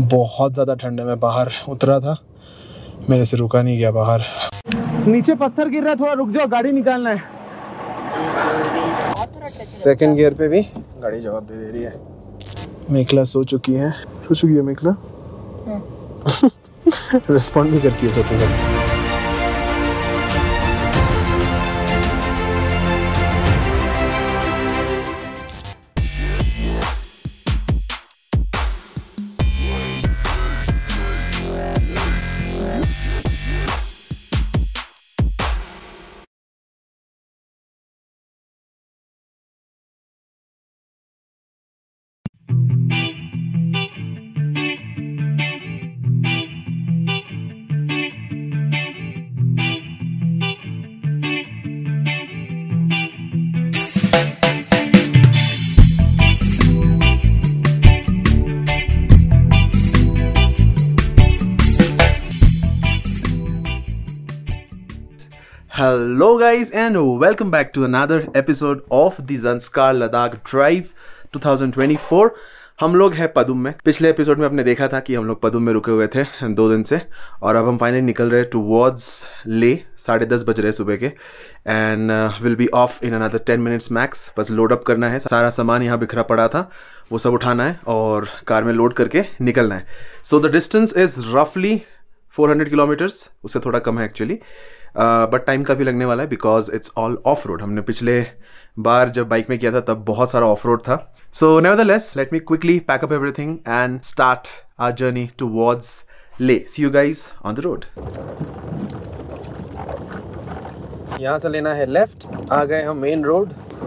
बहुत ज़्यादा ठंड है। मैं बाहर उतरा था, मेरे से रुका नहीं गया बाहर। नीचे पत्थर गिर रहा है, थोड़ा रुक जाओ, गाड़ी निकालना है। सेकंड गियर पे भी गाड़ी जवाब दे रही है। मेखला सो चुकी है मेखला। रिस्पॉन्ड नहीं करती है सोते सोते। Hello guys and welcome back to another episode of the Zanskar Ladakh Drive 2024। हम लोग हैं पदुम में। पिछले एपिसोड में आपने देखा था कि हम लोग पदुम में रुके हुए थे 2 दिन से, और अब हम फाइनली निकल रहे टुवर्ड्स ले। 10:30 बज रहे सुबह के, and will be off in another 10 minutes max. बस लोड अप करना है, सारा सामान यहाँ बिखरा पड़ा था वो सब उठाना है और कार में लोड करके निकलना है। सो द डिस्टेंस इज़ रफली 400 किलोमीटर्स, उससे थोड़ा कम है एक्चुअली, बट टाइम काफ़ी लगने वाला है because it's all off road. हमने पिछले बार जब बाइक में किया था तब बहुत सारा ऑफ रोड था। So nevertheless let me quickly pack up everything and start our journey towards Leh. See you guys on the road. यहाँ से लेना है लेफ्ट। आ गए हम मेन रोड।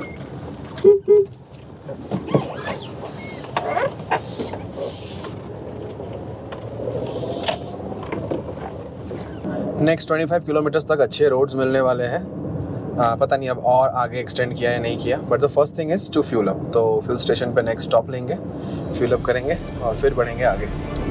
नेक्स्ट 25 किलोमीटर्स तक अच्छे रोड्स मिलने वाले हैं। पता नहीं अब और आगे एक्सटेंड किया या नहीं किया, but the first thing is to fuel up. तो फ्यूल स्टेशन पे नेक्स्ट स्टॉप लेंगे, फ्यूल अप करेंगे और फिर बढ़ेंगे आगे।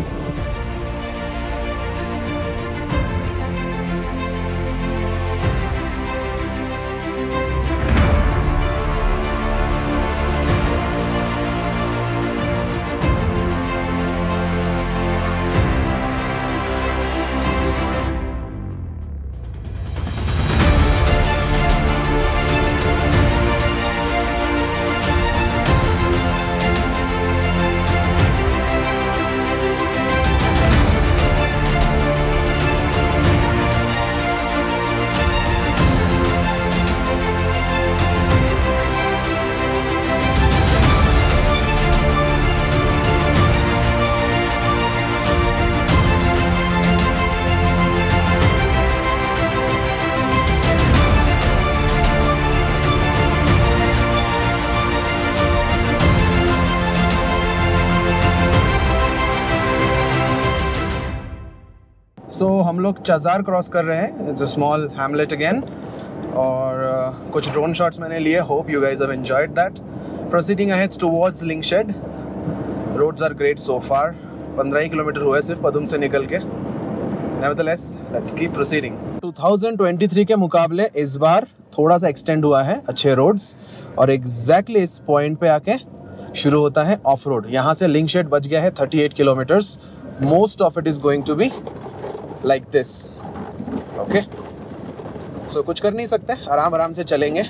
सो हम लोग चजार क्रॉस कर रहे हैं। It's a small hamlet again, और कुछ ड्रोन शॉट्स मैंने लिए। Hope you guys have enjoyed that. Proceeding ahead towards Lingshed. Roads are great so far. 15 ही किलोमीटर हुए सिर्फ पदुम से निकल के। Nevertheless let's keep proceeding. 2023 के मुकाबले इस बार थोड़ा सा एक्सटेंड हुआ है अच्छे रोड्स, और एग्जैक्टली इस पॉइंट पे आके शुरू होता है ऑफ रोड। यहाँ से लिंकशेड बच गया है 38 kilometres. Most of it is going to be like this, okay? So कुछ कर नहीं सकते, आराम आराम से चलेंगे।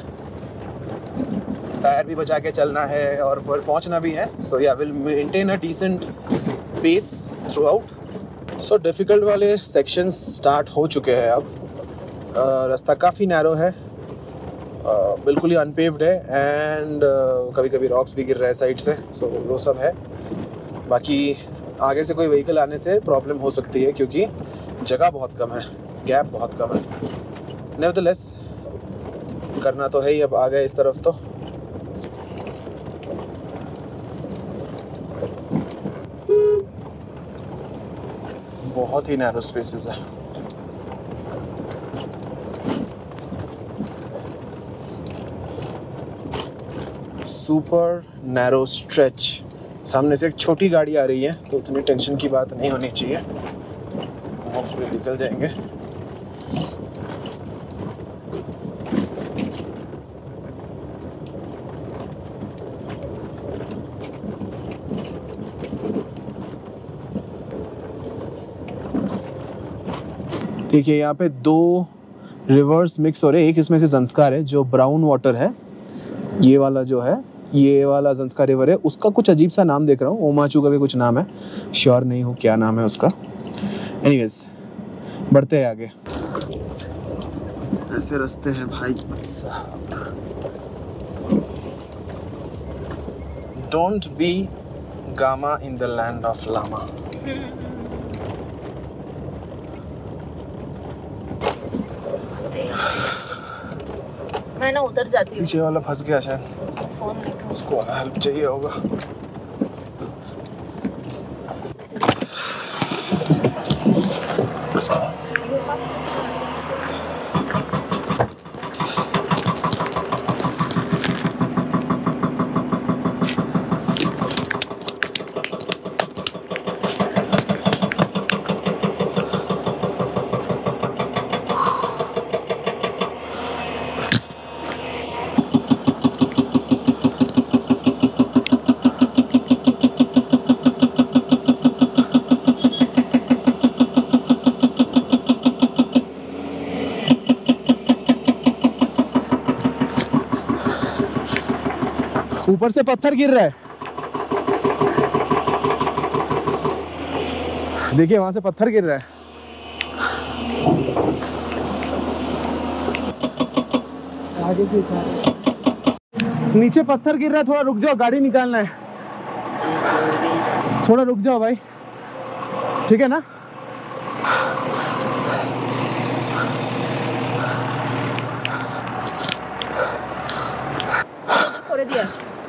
टायर भी बचा के चलना है और पहुंचना भी है। So yeah, we'll maintain a decent pace throughout. So difficult वाले sections start हो चुके हैं अब। रास्ता काफ़ी नैरो है, बिल्कुल ही अनपेव्ड है, एंड कभी कभी रॉक्स भी गिर रहे हैं साइड से। So वो सब है। बाकी आगे से कोई व्हीकल आने से प्रॉब्लम हो सकती है क्योंकि जगह बहुत कम है, गैप बहुत कम है। नेवरदलेस करना तो है ही। अब आ गए इस तरफ तो बहुत ही नैरो स्पेसेस है। Super narrow stretch. सामने से एक छोटी गाड़ी आ रही है तो उतनी टेंशन की बात नहीं होनी चाहिए, होपफुली निकल जाएंगे। देखिए यहाँ पे 2 रिवर्स मिक्स हो रहे हैं। एक इसमें से ज़ंस्कार है जो ब्राउन वाटर है, ये वाला जो है, ये वाला ज़ंस्कार रिवर है, उसका कुछ अजीब सा नाम देख रहा हूँ, ओमाचू करके कुछ नाम है, श्योर नहीं हूँ क्या नाम है उसका। एनीवेज बढ़ते हैं आगे। ऐसे रास्ते हैं भाई साहब। Don't be gamma in the land of llama. मैं ना उधर जाती हूँ। पीछे वाला फंस गया शायद, फोन लेकर उसको हेल्प चाहिए होगा। ऊपर से पत्थर गिर रहा है, देखिए वहां से पत्थर गिर रहा है। आगे से नीचे पत्थर गिर रहा है, थोड़ा रुक जाओ, गाड़ी निकालना है, थोड़ा रुक जाओ भाई, ठीक है ना। করে দিয়া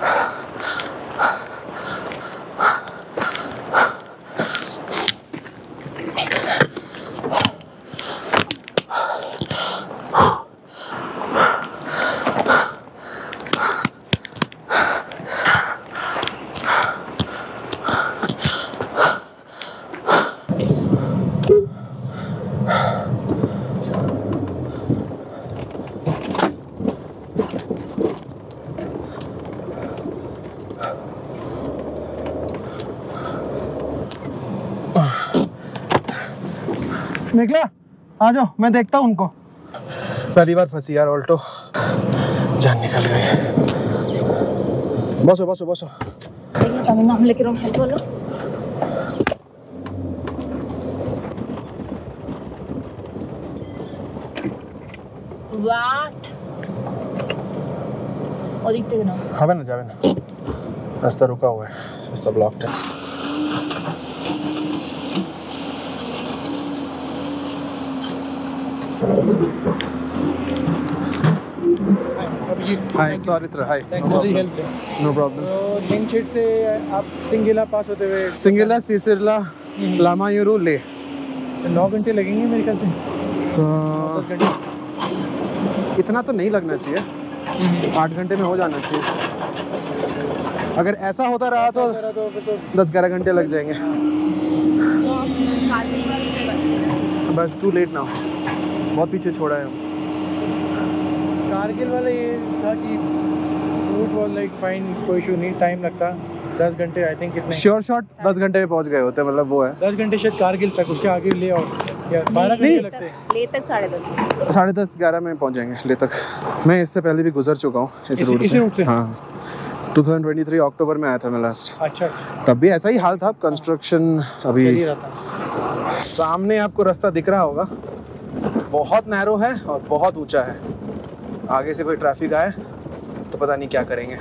निकला, आ जाओ, मैं देखता हूँ उनको। पहली बार फंसी यार ऑल्टो, जान निकल गई। बसो बसो बसो। नाम लेके रहो, बोलो। व्हाट ओ दिखते ना, हवे ना जावे ना, रास्ता रुका हुआ है, रास्ता ब्लॉक्ड है। Hi, Saritra. Hi. Thank you. Help. No problem. लिंकशेड से आप सिंगेला पास होते हुए सिंगेला, सीसिरला, लामायुरू ले 9 घंटे लगेंगे मेरे ख्याल से। 10 घंटे इतना तो नहीं लगना चाहिए, 8 घंटे में हो जाना चाहिए। अगर ऐसा होता रहा तो 10-11 घंटे लग जाएंगे। बस टू लेट ना, बहुत पीछे छोड़ा है। कारगिल वाला ये था कि रूट वाज लाइक फाइन, कोई इशू नहीं, टाइम लगता 10 घंटे आई थिंक। कितने श्योर शॉट 10 घंटे में पहुंच गए होते, मतलब वो है 10 घंटे शायद कारगिल तक, उसके आगे ले और या 12 घंटे लगते हैं। ले तक 10:30 10:30-11 में पहुंच जाएंगे ले तक। मैं इससे पहले भी गुजर चुका हूँ इस रूट से। हाँ 2023 अक्टूबर में आया था मैं लास्ट। अच्छा, तब भी ऐसा ही हाल था, कंस्ट्रक्शन अभी। चल ही रहा था। सामने आपको रास्ता दिख रहा होगा, बहुत नैरो है और बहुत ऊंचा है। आगे से कोई ट्रैफिक आए तो पता नहीं क्या करेंगे।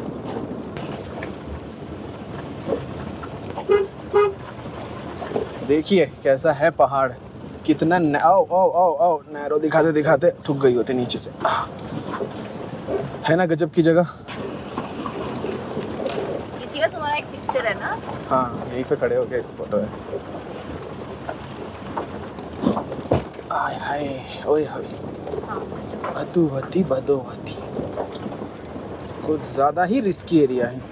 देखिए कैसा है पहाड़, कितना आओ आओ आओ आओ, नैरो दिखाते दिखाते ठुक गई होती नीचे से। है ना गजब की जगह। इसी का तुम्हारा एक पिक्चर है ना? हाँ यहीं पे खड़े होके फोटो है। आय हाय ओए होए, बदोवती बदोवती, कुछ ज्यादा ही रिस्की एरिया है।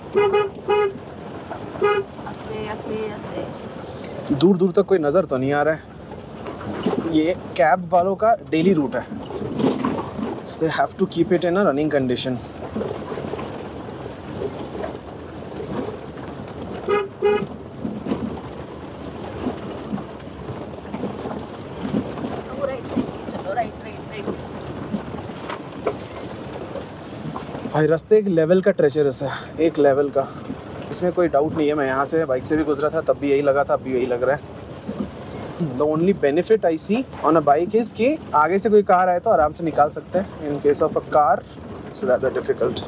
दूर दूर तक कोई नजर तो नहीं आ रहा है। ये कैब वालों का डेली रूट है, so they have to keep it in a running condition. भाई रास्ते एक लेवल का ट्रेचरस है, एक लेवल का, इसमें कोई डाउट नहीं है। मैं यहाँ से बाइक से भी गुजरा था, तब भी यही लगा था, अब भी यही लग रहा है। The only benefit I see on a bike is कि आगे से कोई कार आए तो आराम से निकाल सकते हैं। In case of a car it's rather difficult.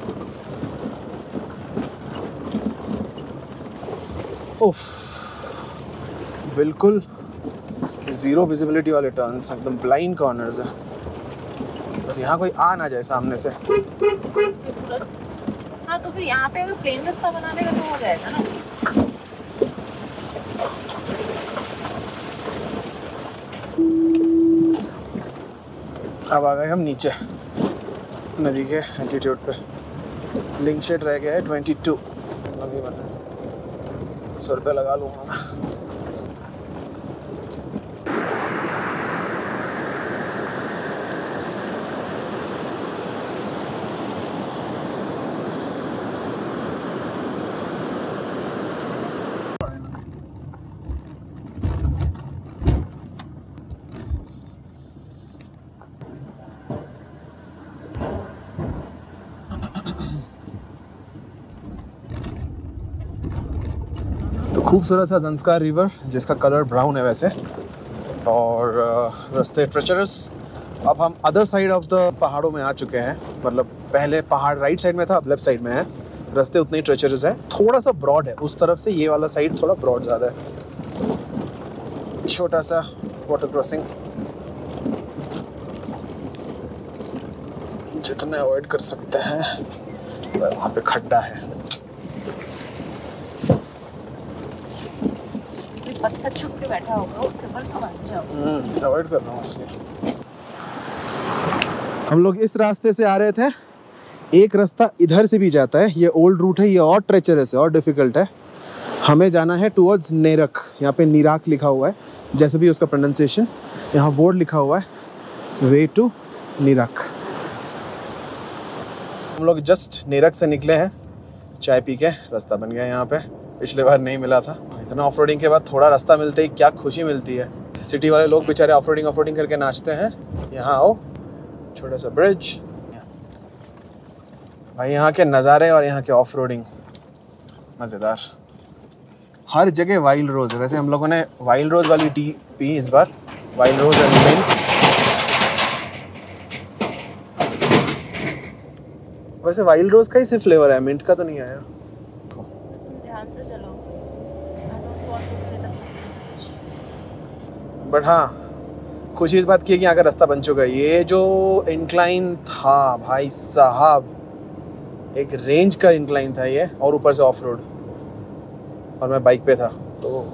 उफ, बिल्कुल ज़ीरो विजिबिलिटी वाले टर्न्स, एकदम ब्लाइंड कॉर्नर्स है, बस यहाँ कोई आ ना जाए सामने से। हाँ तो फिर यहाँ पे अगर प्लेन रास्ता बना देगा तो हो जाएगा ना। अब आ गए हम नीचे नदी के एल्टीट्यूड पे। लिंक शेड रह गया है 22, अभी बना 100 रुपये लगा लूँगा मैं। तो खूबसूरत सा ज़ंस्कार रिवर जिसका कलर ब्राउन है वैसे, और रास्ते ट्रेचरस। अब हम अदर साइड ऑफ द पहाड़ों में आ चुके हैं, मतलब पहले पहाड़ राइट साइड में था, अब लेफ्ट साइड में है। रास्ते उतने ही ट्रेचरस है, थोड़ा सा ब्रॉड है उस तरफ से, ये वाला साइड थोड़ा ब्रॉड ज़्यादा है। छोटा सा वाटर क्रॉसिंग, जितना अवॉइड कर सकते हैं। वहाँ पे खड्डा है, पत्थर छुप के बैठा होगा उसके ऊपर समझ जाओ। अवॉइड कर रहा हूँ इसलिए। हम लोग इस रास्ते से आ रहे थे, एक रास्ता इधर से भी जाता है, ये ओल्ड रूट है, ये और ट्रेचरस है और डिफिकल्ट है। हमें जाना है टुवर्ड्स नेरक, यहाँ पे निराक लिखा हुआ है, जैसे भी उसका प्रोनाउंसिएशन, यहाँ बोर्ड लिखा हुआ है वे टू निराक। हम लोग जस्ट नेरक से निकले हैं, चाय पी के रास्ता बन गया यहाँ पे, पिछले बार नहीं मिला था। इतना ऑफ रोडिंग के बाद थोड़ा रास्ता मिलते ही क्या खुशी मिलती है। सिटी वाले लोग बेचारे ऑफ रोडिंग करके नाचते हैं, यहाँ आओ, छोटा सा ब्रिज, भाई यहाँ के नज़ारे और यहाँ के ऑफ रोडिंग मज़ेदार। हर जगह वाइल्ड रोज़ है। वैसे हम लोगों ने वाइल्ड रोज़ वाली टी पी इस बार, वाइल्ड रोज़ एंड मिंट। वैसे वाइल्ड रोज़ का ही सिर्फ फ्लेवर है, मिंट का तो नहीं आया। ध्यान से चलो। बट हाँ, खुशी इस बात की है कि यहाँ का रास्ता बन चुका है। ये जो इंक्लाइन था भाई साहब, एक रेंज का इंक्लाइन था ये, और ऊपर से ऑफ रोड, और मैं बाइक पे था तो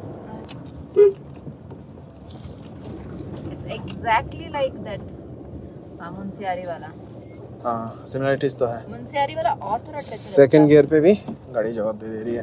It's exactly like that। Munsiyari वाला। हाँ, सिमिलरिटीज तो है। मुंशियारी वाला और थोड़ा सेकंड गियर पे भी गाड़ी जवाब दे रही है।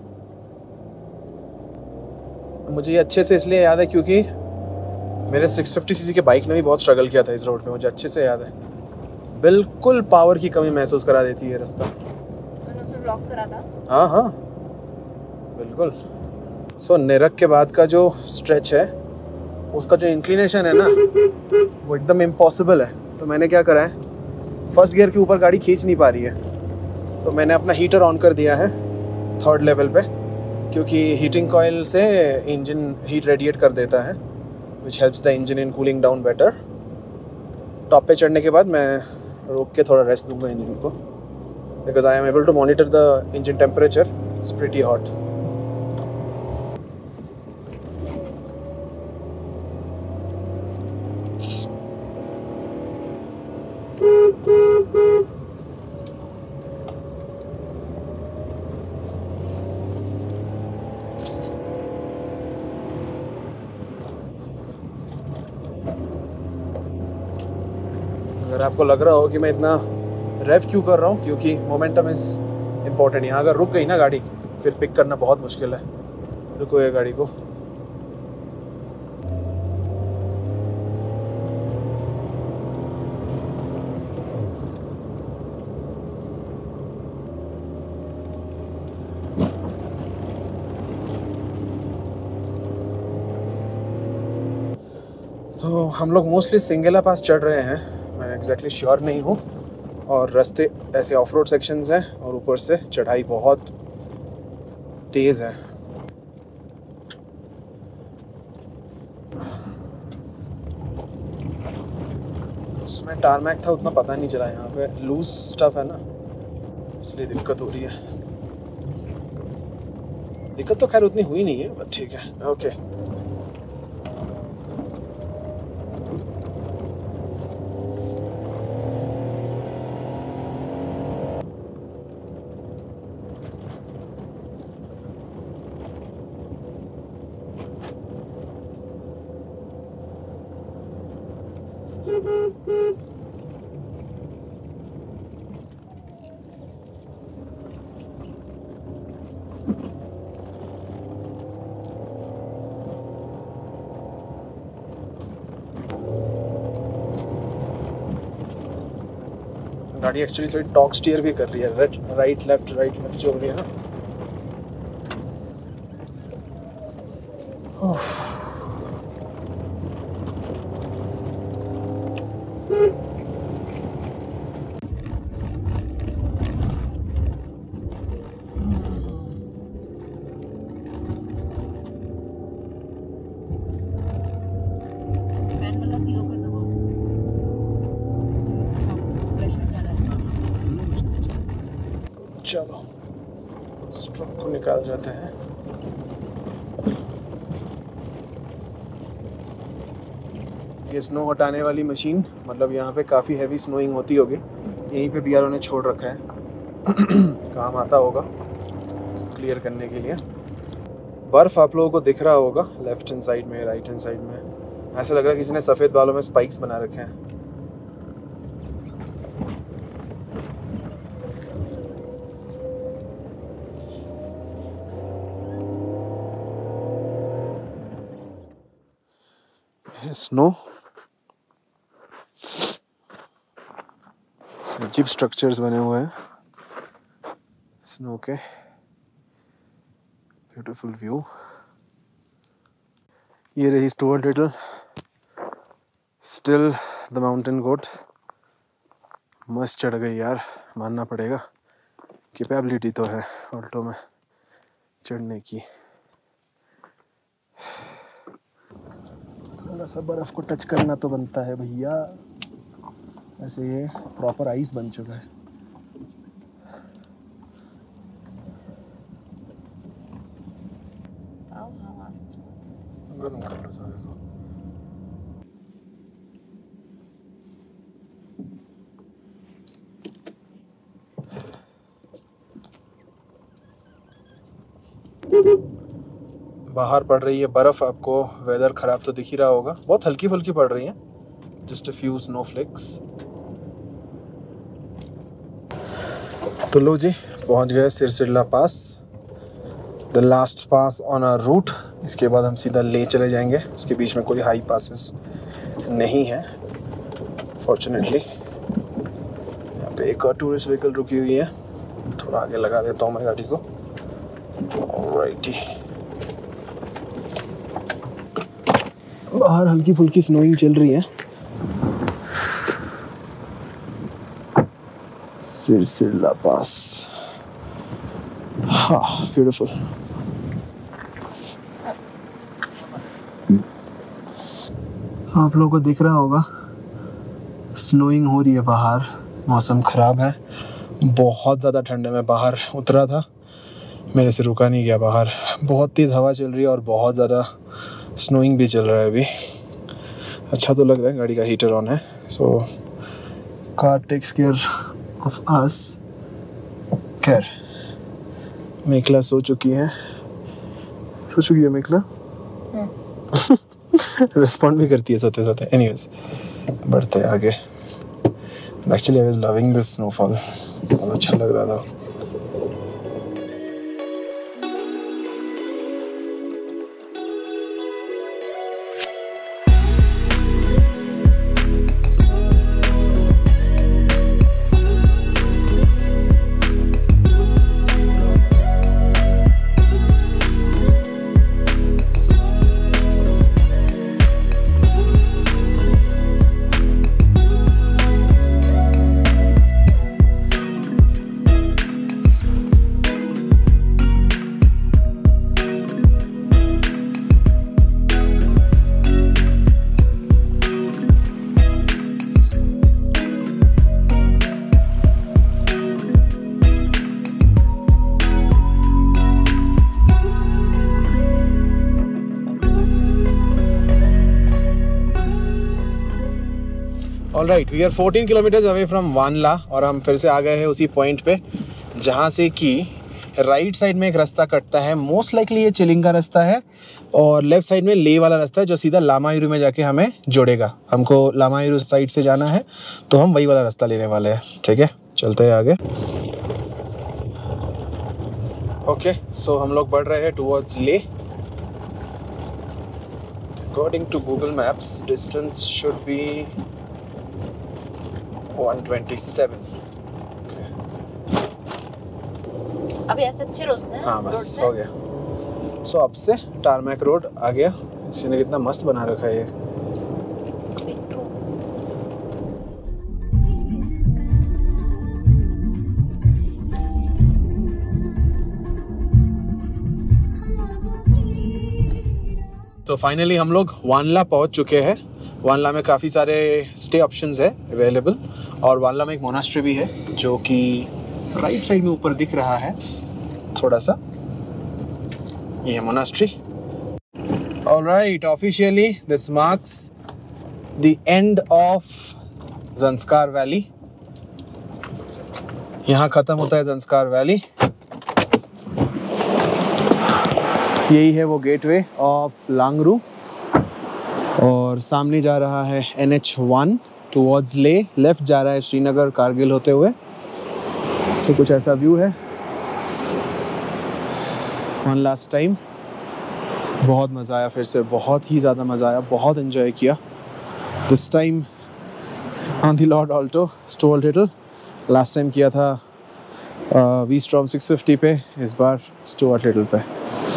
मुझे ये अच्छे से इसलिए याद है क्योंकि मेरे 650 सीसी के बाइक ने भी बहुत स्ट्रगल किया था इस रोड पे, मुझे अच्छे से याद है। बिल्कुल पावर की कमी महसूस करा देती है रास्ता। मैंने उसमें ब्लॉक करा था। हाँ हाँ बिल्कुल। सो नेरक के बाद का जो स्ट्रेच है उसका जो इंक्लिनेशन है ना, वो एकदम इम्पॉसिबल है। तो मैंने क्या करा है, फर्स्ट गियर के ऊपर गाड़ी खींच नहीं पा रही है, तो मैंने अपना हीटर ऑन कर दिया है 3rd लेवल पे, क्योंकि हीटिंग कॉइल से इंजन हीट रेडिएट कर देता है, which helps the engine in cooling down better. Top पे चढ़ने के बाद मैं रोक के थोड़ा रेस्ट दूंगा इंजन को, because I am able to monitor the engine temperature, it's pretty hot. अगर आपको लग रहा हो कि मैं इतना रेव क्यों कर रहा हूँ, क्योंकि मोमेंटम इज़ इम्पोर्टेंट। यहाँ अगर रुक गई ना गाड़ी, फिर पिक करना बहुत मुश्किल है। रुको ये गाड़ी को। तो हम लोग मोस्टली सिंगेला पास चढ़ रहे हैं, मैं एग्जैक्टली श्योर नहीं हूँ, और रास्ते ऐसे ऑफ रोड सेक्शंस हैं और ऊपर से चढ़ाई बहुत तेज़ है। उसमें टारमैक था उतना पता नहीं चला, यहाँ पे लूज स्टफ है ना, इसलिए दिक्कत हो रही है। दिक्कत तो खैर उतनी हुई नहीं है, बट ठीक है, ओके। गाड़ी एक्चुअली थोड़ी टॉक स्टीयर भी कर रही है, राइट लेफ्ट जो हो रही है ना। फैन वाला 0 कर दो, प्रेशर जा रहा है। चलो स्ट्रोक को निकाल जाते हैं। ये स्नो हटाने वाली मशीन, मतलब यहाँ पे काफ़ी हैवी स्नोइंग होती होगी, यहीं पे बीआरओ ने छोड़ रखा है। काम आता होगा क्लियर करने के लिए। बर्फ़ आप लोगों को दिख रहा होगा लेफ्ट हैंड साइड में, राइट हैंड साइड में। ऐसा लग रहा है किसी ने सफ़ेद बालों में स्पाइक्स बना रखे हैं। स्नो अजीब स्ट्रक्चर्स बने हुए हैं स्नो के। Beautiful view. ये रही Stuart Little, still the mountain goat. मस्त चढ़ गई यार, मानना पड़ेगा। कैपेबिलिटी तो है ऑल्टो में चढ़ने की। थोड़ा सा बर्फ़ को टच करना तो बनता है भैया। ऐसे ये प्रॉपर आइस बन चुका है। गर्म कर लो सारे को। बाहर पड़ रही है बर्फ़। आपको वेदर ख़राब तो दिख ही रहा होगा, बहुत हल्की फुल्की पड़ रही है, जस्ट अ फ्यू स्नोफ्लेक्स। तो लो जी, पहुंच गए Sirsila pass, the last pass on our route. इसके बाद हम सीधा ले चले जाएंगे। उसके बीच में कोई हाई पासेस नहीं है फॉर्चुनेटली। यहाँ पे एक और टूरिस्ट व्हीकल रुकी हुई है, थोड़ा आगे लगा देता हूँ मैं गाड़ी को। ऑलराइटी, बाहर हल्की फुल्की स्नोइंग चल रही है। सिरसिल्ला पास, हाँ ब्यूटीफुल। आप लोगों को दिख रहा होगा स्नोइंग हो रही है बाहर। मौसम ख़राब है, बहुत ज़्यादा ठंड है। मैं बाहर उतरा था, मेरे से रुका नहीं गया बाहर। बहुत तेज़ हवा चल रही है और बहुत ज़्यादा स्नोइंग भी चल रहा है अभी। अच्छा तो लग रहा है, गाड़ी का हीटर ऑन है, so car takes care of us. खैर, मेखला सो चुकी है मेखला। रिस्पॉन्ड भी करती है सोते सोते। एनीवेज, बढ़ते हैं आगे। Actually I was loving this snowfall, बहुत अच्छा लग रहा था। Alright, we are 14 kilometres away from Wanla और हम फिर से आ गए हैं उसी पॉइंट पे जहाँ से कि राइट साइड में एक रास्ता कटता है। मोस्ट लाइकली ये चिलिंग का रास्ता है और लेफ्ट साइड में ले वाला रास्ता है जो सीधा लामायुरू में जाके हमें जोड़ेगा। हमको लामायुरू साइड से जाना है तो हम वही वाला रास्ता लेने वाले हैं। ठीक है, चलते हैं आगे। ओके, सो हम लोग बढ़ रहे हैं towards Leh. According to Google Maps distance should be 127। अभी ऐसे अच्छे रोड है। हाँ बस हो गया। सो अब से टारमैक रोड आ गया। किसी ने कितना मस्त बना रखा है ये। तो फाइनली हम लोग वानला पहुंच चुके हैं। वानला में काफ़ी सारे स्टे ऑप्शंस है अवेलेबल और वानला में एक मोनास्ट्री भी है जो कि राइट साइड में ऊपर दिख रहा है थोड़ा सा। ये है monastery. Alright, officially this marks the end of Zanskar valley. यहाँ ख़त्म होता है ज़ंस्कार वैली। यही है वो गेटवे ऑफ लांगरू और सामने जा रहा है NH1 टुवर्ड्स ले। लेफ्ट जा रहा है श्रीनगर कारगिल होते हुए। सो कुछ ऐसा व्यू है। वन लास्ट टाइम बहुत मज़ा आया, फिर से बहुत ही ज़्यादा मज़ा आया, बहुत इन्जॉय किया। This time on the lord Alto Stuart Little. Last time किया था V-Strom 650 पे, इस बार स्टुअर्ट लिटल पे।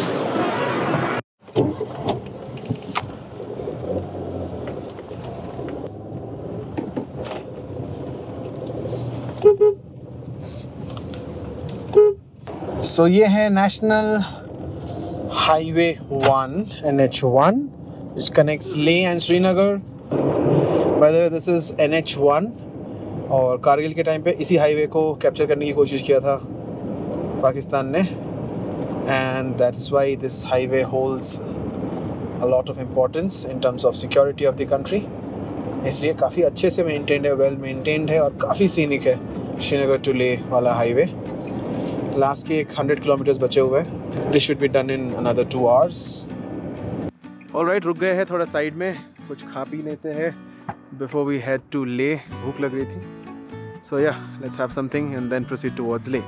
सो ये है national highway 1 NH1 which connects Leh and Srinagar. By the way, this is NH1 और कारगिल के टाइम पे इसी हाईवे को कैप्चर करने की कोशिश किया था पाकिस्तान ने and that's why this highway holds a lot of importance in terms of security of the country. इसलिए काफ़ी अच्छे से मेंटेन्ड है, वेल मेंटेन्ड है और काफ़ी सीनिक है श्रीनगर टू ले वाला हाईवे। लास्ट के 100 किलोमीटर्स बचे हुए हैं। This should be done in another 2 hours। ऑलराइट, रुक गए हैं थोड़ा साइड में, कुछ खा पी लेते हैं बिफोर वी हेड टू ले। भूख लग रही थी। So yeah, let's have something and then proceed towards Leh.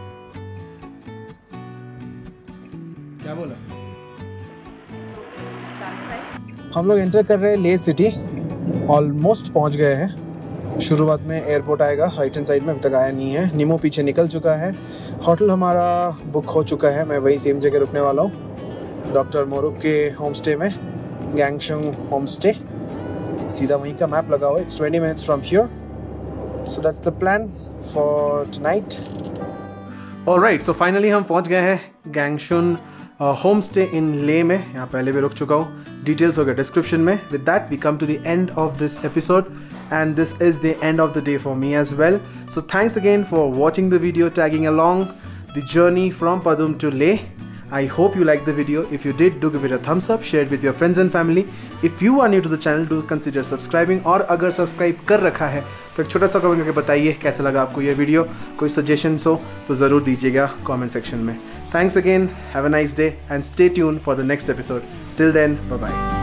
क्या बोला? हम लोग एंटर कर रहे हैं ले सिटी। ऑलमोस्ट पहुंच गए हैं। शुरुआत में एयरपोर्ट आएगा राइट हैंड साइड में, अभी तक आया नहीं है। निमो पीछे निकल चुका है। होटल हमारा बुक हो चुका है। मैं वही सेम जगह रुकने वाला हूँ, डॉक्टर मोरुक के होम स्टे में, गैंगशुंग होम स्टे। सीधा वहीं का मैप लगा हुआ है। It's 20 minutes from here. So that's the plan for tonight. Alright, so finally हम पहुंच गए हैं गैंगशुन होम स्टे इन ले में। यहाँ पहले भी रुक चुका हूँ, डिटेल्स होगा डिस्क्रिप्शन में। With that we come to the end of this episode and this is the end of the day for me as well. So thanks again for watching the video, tagging along the journey from Padum to Leh. I hope you liked the video. If you did, do give it a thumbs up, share it with your friends and family. If you are new to the channel, do consider subscribing. और अगर subscribe कर रखा है तो एक छोटा सा comment करके बताइए कैसा लगा आपको ये वीडियो। कोई सजेशंस हो तो ज़रूर दीजिएगा कमेंट सेक्शन में। Thanks again, have a nice day and stay tuned for the next episode. Till then, bye bye.